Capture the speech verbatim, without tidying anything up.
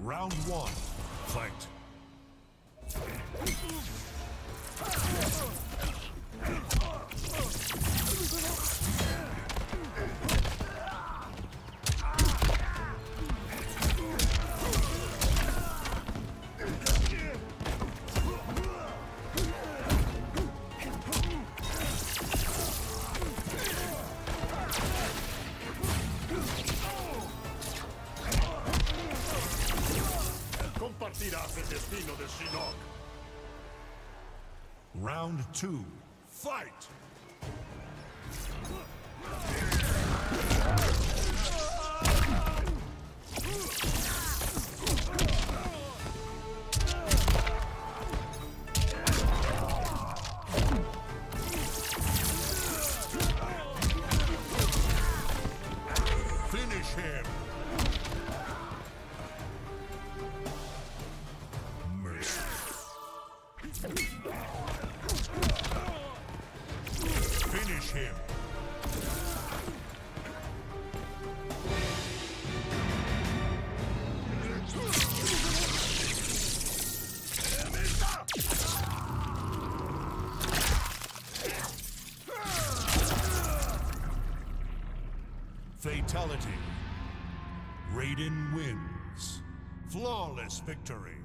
Round one, fight. Compartirás el destino de Shinnok. Round two, fight! Finish him! Mercy. Finish him! Fatality. Raiden wins. Flawless victory.